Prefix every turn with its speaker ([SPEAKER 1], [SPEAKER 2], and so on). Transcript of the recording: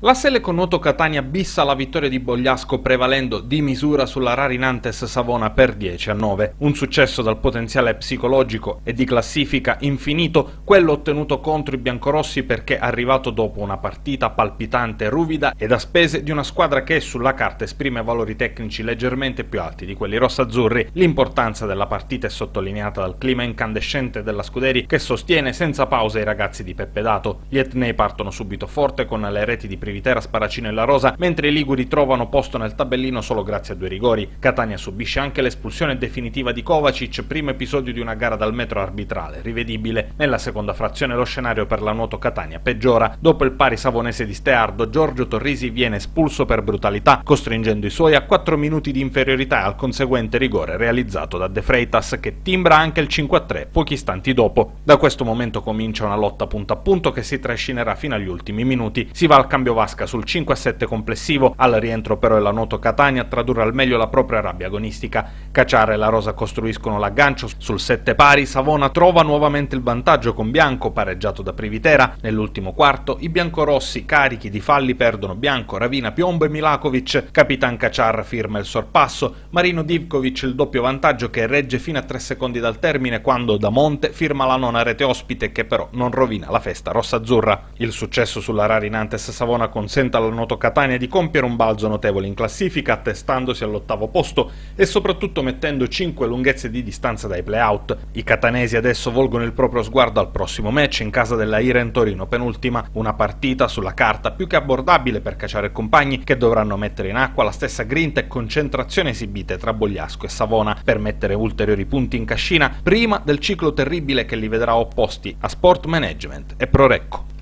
[SPEAKER 1] La Seleco Nuoto Catania bissa la vittoria di Bogliasco prevalendo di misura sulla Rari-Nantes Savona per 10-9. Un successo dal potenziale psicologico e di classifica infinito, quello ottenuto contro i biancorossi perché arrivato dopo una partita palpitante, ruvida ed a spese di una squadra che sulla carta esprime valori tecnici leggermente più alti di quelli rossazzurri. L'importanza della partita è sottolineata dal clima incandescente della Scuderi che sostiene senza pausa i ragazzi di Peppe Dato. Gli etnei partono subito forte con le reti di Privitera, Sparacino e La Rosa, mentre i liguri trovano posto nel tabellino solo grazie a 2 rigori. Catania subisce anche l'espulsione definitiva di Kovacic, primo episodio di una gara dal metro arbitrale, rivedibile. Nella seconda frazione lo scenario per la Nuoto Catania peggiora. Dopo il pari savonese di Steardo, Giorgio Torrisi viene espulso per brutalità, costringendo i suoi a 4 minuti di inferiorità e al conseguente rigore realizzato da De Freitas, che timbra anche il 5-3 pochi istanti dopo. Da questo momento comincia una lotta punto a punto che si trascinerà fino agli ultimi minuti. Si va al cambio vasca sul 5-7 complessivo, al rientro però è la Nuoto Catania a tradurre al meglio la propria rabbia agonistica. Cacciara e La Rosa costruiscono l'aggancio sul 7 pari, Savona trova nuovamente il vantaggio con Bianco, pareggiato da Privitera. Nell'ultimo quarto i biancorossi, carichi di falli, perdono Bianco, Ravina, Piombo e Milakovic. Capitan Kačar firma il sorpasso, Marino Divkovic il doppio vantaggio che regge fino a 3 secondi dal termine quando Da Monte firma la nona rete ospite che però non rovina la festa rossazzurra. Il successo sulla Rari-Nantes Savona consente alla Nuoto Catania di compiere un balzo notevole in classifica, attestandosi all'8° posto e soprattutto mettendo 5 lunghezze di distanza dai play-out. I catanesi adesso volgono il proprio sguardo al prossimo match in casa della Iren Torino penultima, una partita sulla carta più che abbordabile per Cacciare e compagni, che dovranno mettere in acqua la stessa grinta e concentrazione esibite tra Bogliasco e Savona per mettere ulteriori punti in cascina prima del ciclo terribile che li vedrà opposti a Sport Management e Prorecco.